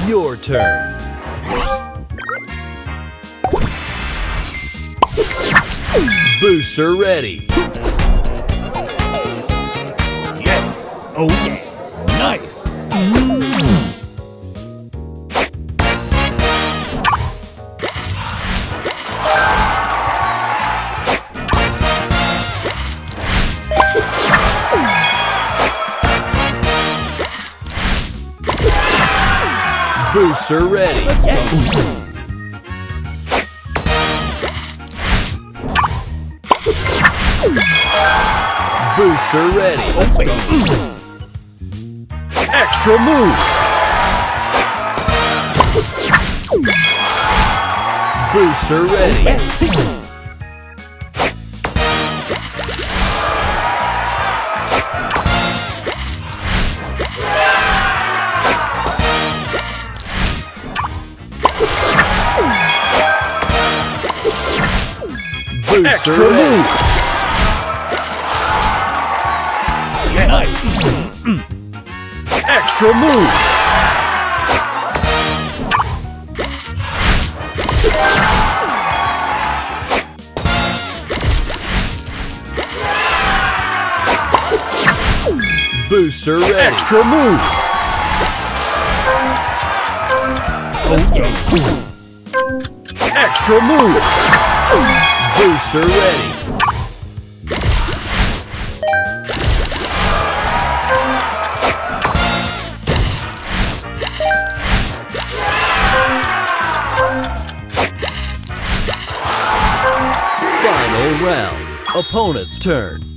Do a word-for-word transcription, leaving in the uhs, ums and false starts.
Your turn. Booster ready. Yeah. Oh yeah. Nice. Booster ready. Booster ready. Oh, wait. Extra move. Booster ready. Booster Extra ready. move. Yeah, nice. Extra move. Booster ready. Extra move. Oh yeah. Extra move. Booster ready. Final round. Opponent's turn.